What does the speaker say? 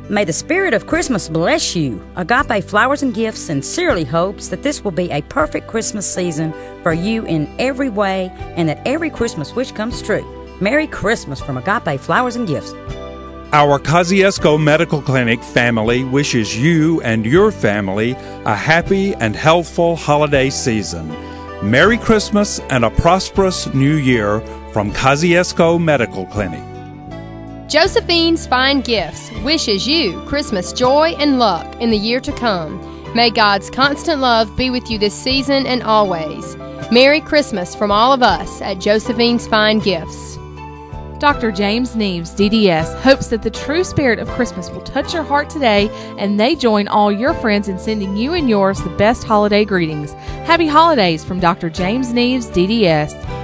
May the spirit of Christmas bless you. Agape Flowers and Gifts sincerely hopes that this will be a perfect Christmas season for you in every way and that every Christmas wish comes true. Merry Christmas from Agape Flowers and Gifts. Our Kosciuszko Medical Clinic family wishes you and your family a happy and healthful holiday season. Merry Christmas and a prosperous New Year from Kosciuszko Medical Clinic. Josephine's Fine Gifts wishes you Christmas joy and luck in the year to come. May God's constant love be with you this season and always. Merry Christmas from all of us at Josephine's Fine Gifts. Dr. James Neves, DDS, hopes that the true spirit of Christmas will touch your heart today, and they join all your friends in sending you and yours the best holiday greetings. Happy holidays from Dr. James Neves, DDS.